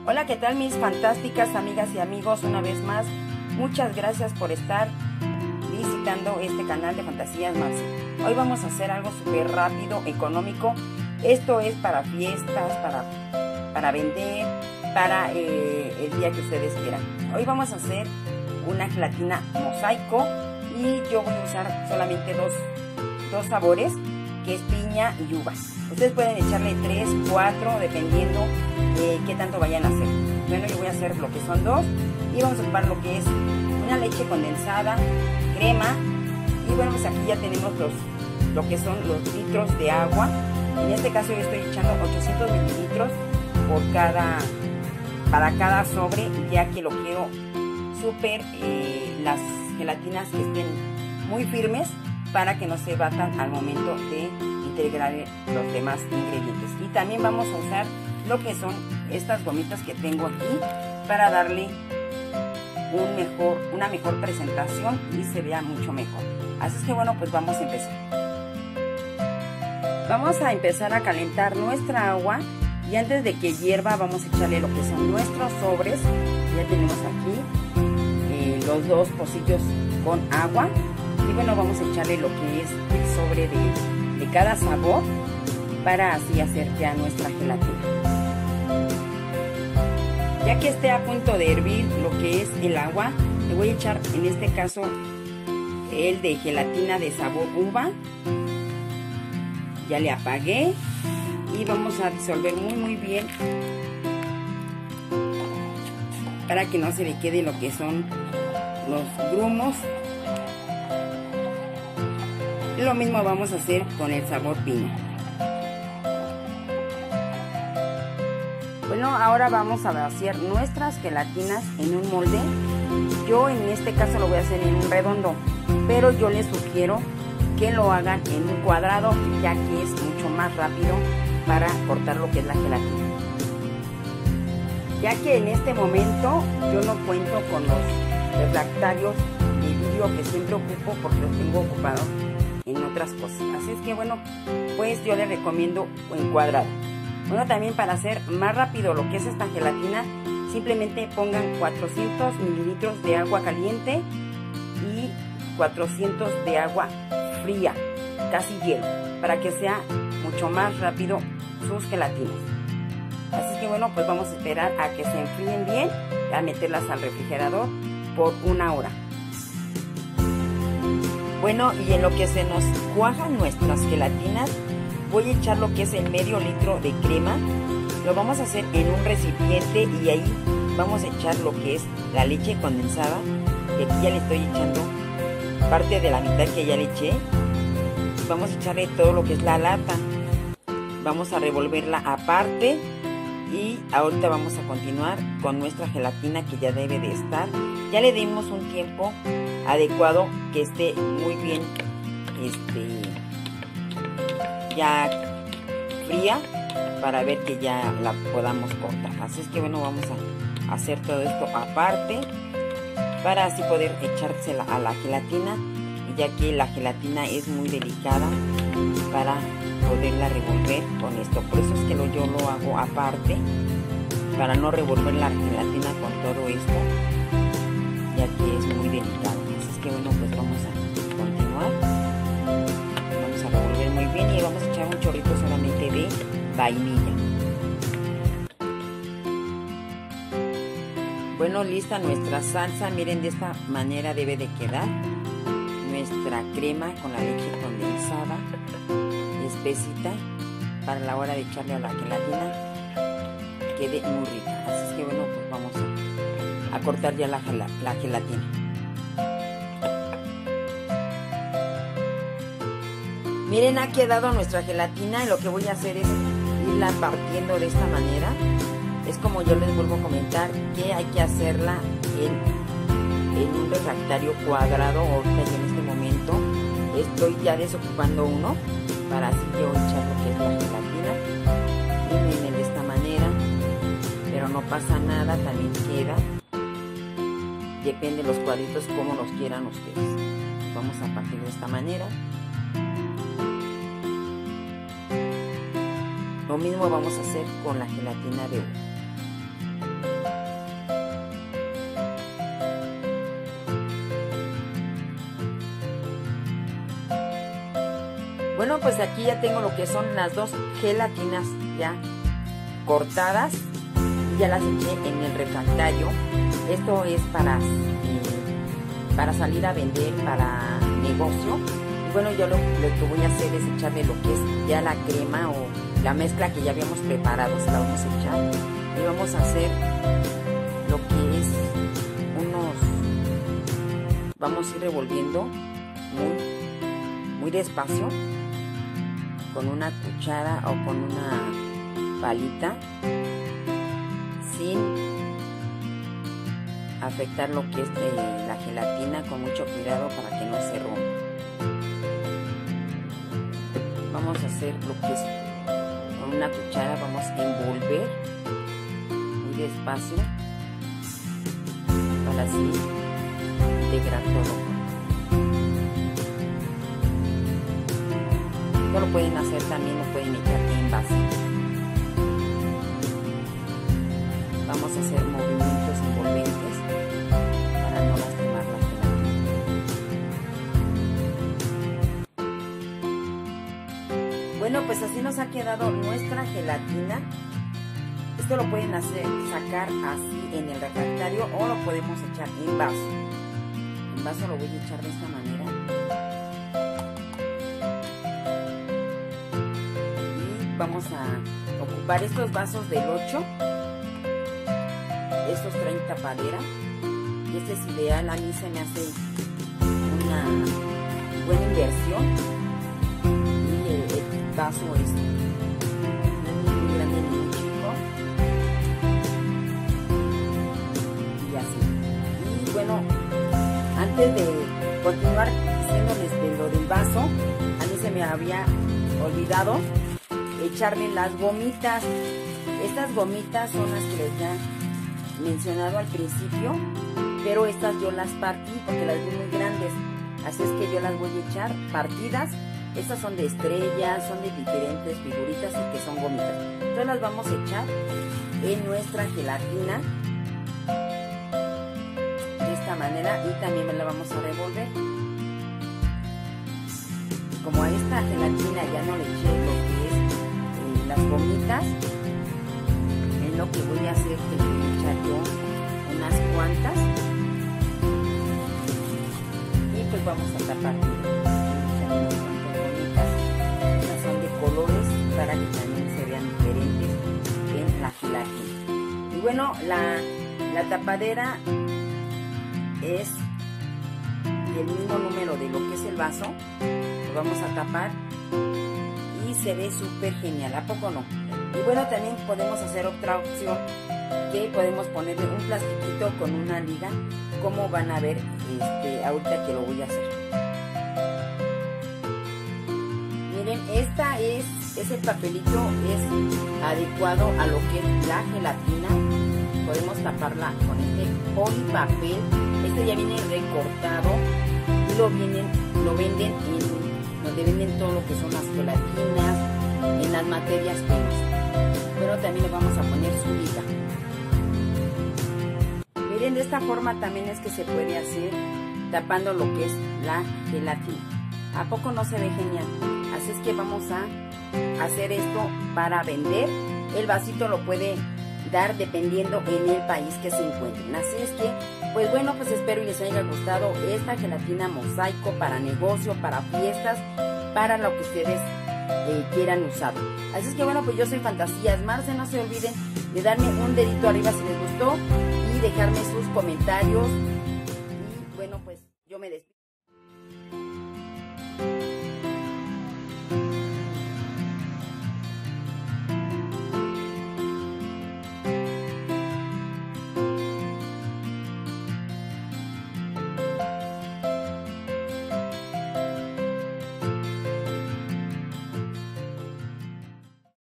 Hola, ¿qué tal mis fantásticas amigas y amigos? Una vez más, muchas gracias por estar visitando este canal de Fantasías Maxi. Hoy vamos a hacer algo súper rápido, económico. Esto es para fiestas, para vender, para el día que ustedes quieran. Hoy vamos a hacer una gelatina mosaico y yo voy a usar solamente dos sabores, que es piña y uvas. Ustedes pueden echarle 3, 4, dependiendo qué tanto vayan a hacer. Bueno, yo voy a hacer lo que son 2 y vamos a ocupar lo que es una leche condensada, crema y bueno, pues aquí ya tenemos lo que son los litros de agua. En este caso yo estoy echando 800 mililitros para cada sobre, ya que lo quiero súper, las gelatinas que estén muy firmes para que no se batan al momento de integrar los demás ingredientes. Y también vamos a usar lo que son estas gomitas que tengo aquí para darle una mejor presentación y se vea mucho mejor. Así es que bueno, pues vamos a empezar. Vamos a empezar a calentar nuestra agua y antes de que hierva vamos a echarle lo que son nuestros sobres. Ya tenemos aquí los 2 pocillos con agua y bueno, vamos a echarle lo que es el sobre de cada sabor para así hacer ya nuestra gelatina. Ya que esté a punto de hervir lo que es el agua, le voy a echar en este caso el de gelatina de sabor uva. Ya le apagué y vamos a disolver muy bien para que no se le quede lo que son los grumos. Lo mismo vamos a hacer con el sabor piña. Bueno, ahora vamos a vaciar nuestras gelatinas en un molde. Yo en este caso lo voy a hacer en un redondo, pero yo les sugiero que lo hagan en un cuadrado, ya que es mucho más rápido para cortar lo que es la gelatina. Ya que en este momento yo no cuento con los refractarios de vidrio que siempre ocupo porque los tengo ocupados en otras cosas. Así es que bueno, pues yo les recomiendo en cuadrado. Bueno, también para hacer más rápido lo que es esta gelatina, simplemente pongan 400 mililitros de agua caliente y 400 de agua fría, casi hielo, para que sea mucho más rápido sus gelatinas. Así que bueno, pues vamos a esperar a que se enfríen bien, a meterlas al refrigerador por 1 hora. Bueno, y en lo que se nos cuajan nuestras gelatinas, voy a echar lo que es el medio litro de crema. Lo vamos a hacer en un recipiente y ahí vamos a echar lo que es la leche condensada. Y aquí ya le estoy echando parte de la mitad que ya le eché. Vamos a echarle todo lo que es la lata. Vamos a revolverla aparte y ahorita vamos a continuar con nuestra gelatina, que ya debe de estar. Ya le dimos un tiempo adecuado, que esté muy bien ya fría, para ver que ya la podamos cortar. Así es que bueno, vamos a hacer todo esto aparte para así poder echársela a la gelatina, ya que la gelatina es muy delicada para poderla revolver con esto. Por eso es que yo lo hago aparte, para no revolver la gelatina con todo esto, ya que es muy delicado. Así es que bueno, pues vamos a continuar. Vamos a revolver muy bien y vamos a echar un chorrito solamente de vainilla. Bueno, lista nuestra salsa. Miren, de esta manera debe de quedar nuestra crema con la leche condensada, espesita, para la hora de echarle a la gelatina quede muy rica. Así es que bueno, pues vamos a cortar ya la gelatina. Miren, ha quedado nuestra gelatina y lo que voy a hacer es irla partiendo de esta manera. Es como yo les vuelvo a comentar, que hay que hacerla en un refractario cuadrado. Ahorita yo en este momento estoy ya desocupando uno para así yo echar lo que es la gelatina. Y miren, de esta manera, pero no pasa nada, también queda. Depende de los cuadritos como los quieran ustedes. Vamos a partir de esta manera. Lo mismo vamos a hacer con la gelatina de uva. Bueno, pues aquí ya tengo lo que son las dos gelatinas ya cortadas. Ya las eché en el refractario. Esto es para salir a vender, para negocio. Y bueno, yo lo que voy a hacer es echarle lo que es ya la crema o la mezcla que ya habíamos preparado. Se la vamos a echar y vamos a hacer lo que es vamos a ir revolviendo muy despacio con una cuchara o con una palita, sin afectar lo que es la gelatina, con mucho cuidado para que no se rompa. Vamos a hacer lo que es con una cuchara, vamos a envolver muy despacio para así integrar todo. Esto lo pueden hacer también, lo pueden echar en vasito. Vamos a hacer movimientos envolventes para no lastimar la gelatina. Bueno, pues así nos ha quedado nuestra gelatina. Esto lo pueden sacar así en el refractario o lo podemos echar en vaso. En vaso lo voy a echar de esta manera. Y vamos a ocupar estos vasos del 8. Estos traen tapadera y este es ideal. A mí se me hace una buena inversión y el vaso es muy grande ni muy chico y así. Y bueno, antes de continuar diciéndoles de lo del vaso, a mí se me había olvidado echarle las gomitas. Estas gomitas son las que les dan mencionado al principio, pero estas yo las partí porque las vi muy grandes, así es que yo las voy a echar partidas. Estas son de estrellas, son de diferentes figuritas y que son gomitas. Entonces las vamos a echar en nuestra gelatina de esta manera y también la vamos a revolver. Como a esta gelatina ya no le eché lo que es las gomitas, lo que voy a hacer es que le voy a echar yo unas cuantas y pues vamos a tapar. Estas son de colores para que también se vean diferentes en la gelatina. Y bueno, la tapadera es del mismo número de lo que es el vaso. Lo vamos a tapar y se ve súper genial, ¿a poco no? Y bueno, también podemos hacer otra opción, que podemos ponerle un plastiquito con una liga, como van a ver ahorita que lo voy a hacer. Miren, ese papelito es adecuado a lo que es la gelatina. Podemos taparla con este polipapel. Este ya viene recortado y lo venden donde venden todo lo que son las gelatinas, en las materias primas. Pero también le vamos a poner su liga. Miren, de esta forma también es que se puede hacer tapando lo que es la gelatina. ¿A poco no se ve genial? Así es que vamos a hacer esto para vender. El vasito lo puede dar dependiendo en el país que se encuentren. Así es que, pues bueno, pues espero y les haya gustado esta gelatina mosaico para negocio, para fiestas, para lo que ustedes quieran usarlo. Así es que bueno, pues yo soy Fantasías Marce. No se olviden de darme un dedito arriba si les gustó y dejarme sus comentarios. Y bueno, pues yo me despido.